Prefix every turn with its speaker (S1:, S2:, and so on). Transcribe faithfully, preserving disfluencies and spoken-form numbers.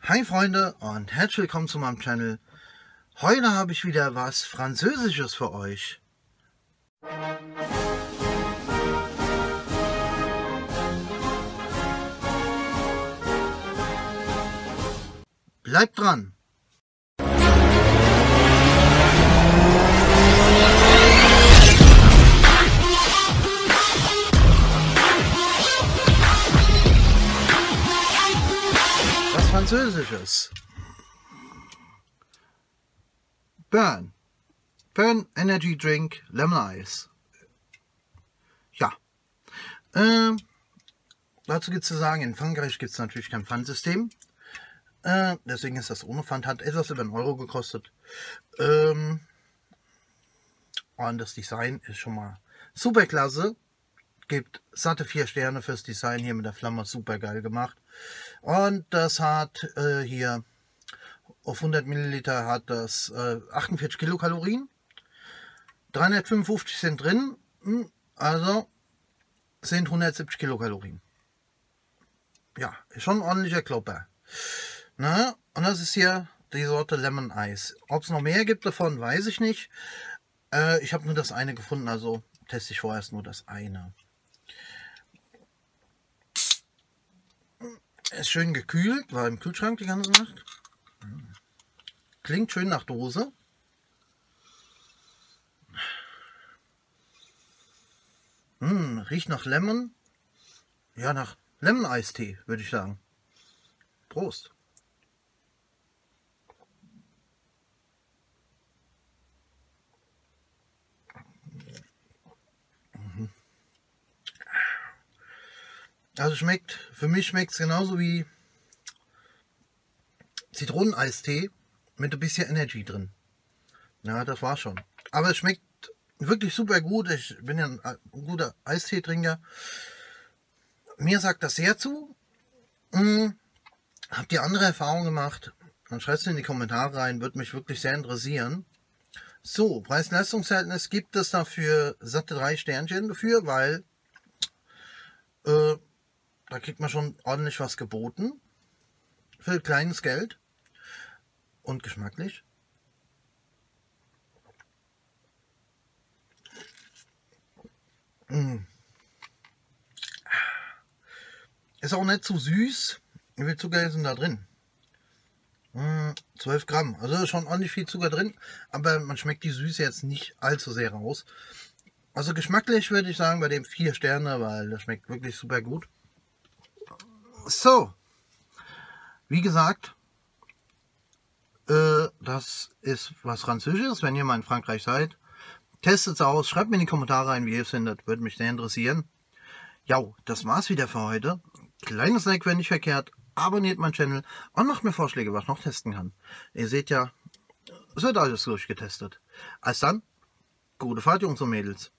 S1: Hi Freunde und herzlich willkommen zu meinem Channel. Heute habe ich wieder was Französisches für euch. Bleibt dran! Was Französisches. Burn. Burn Energy Drink Lemon Ice. Ja. Ähm, dazu gibt es zu sagen, in Frankreich gibt es natürlich kein Pfandsystem. Äh, deswegen ist das ohne Pfand. Hat etwas über einen Euro gekostet. Ähm, und das Design ist schon mal super klasse. Gibt satte vier Sterne fürs Design hier mit der Flamme. Super geil gemacht. Und das hat äh, hier auf hundert Milliliter hat das äh, achtundvierzig Kilokalorien. dreihundertfünfundfünfzig sind drin. Also sind hundertsiebzig Kilokalorien. Ja, ist schon ein ordentlicher Klopper. Na, und das ist hier die Sorte Lemon Ice. Ob es noch mehr gibt davon, weiß ich nicht. Äh, ich habe nur das eine gefunden, also teste ich vorerst nur das eine. Ist schön gekühlt, war im Kühlschrank die ganze Nacht. Klingt schön nach Dose. Hm, riecht nach Lemon. Ja, nach Lemon-Eistee, würde ich sagen. Prost. Also schmeckt, für mich schmeckt es genauso wie Zitroneneistee mit ein bisschen Energy drin. Ja, das war schon. Aber es schmeckt wirklich super gut. Ich bin ja ein, ein guter Eisteetrinker. Mir sagt das sehr zu. Hm, habt ihr andere Erfahrungen gemacht? Dann schreibt es in die Kommentare rein. Würde mich wirklich sehr interessieren. So, Preis-Leistungs-Verhältnis gibt es dafür satte drei Sternchen dafür, weil äh, da kriegt man schon ordentlich was geboten. Für kleines Geld. Und geschmacklich. Mm. Ist auch nicht zu süß. Wie viel Zucker ist denn da drin? Mm, zwölf Gramm. Also schon ordentlich viel Zucker drin. Aber man schmeckt die Süße jetzt nicht allzu sehr raus. Also geschmacklich würde ich sagen bei dem vier Sterne, weil das schmeckt wirklich super gut. So. Wie gesagt. Äh, das ist was Französisches. Wenn ihr mal in Frankreich seid. Testet es aus. Schreibt mir in die Kommentare rein, wie ihr es findet. Würde mich sehr interessieren. Ja, das war's wieder für heute. Kleines Like wäre nicht verkehrt. Abonniert meinen Channel und macht mir Vorschläge, was ich noch testen kann. Ihr seht ja, es wird alles durchgetestet. Als dann, gute Fahrt, Jungs und Mädels.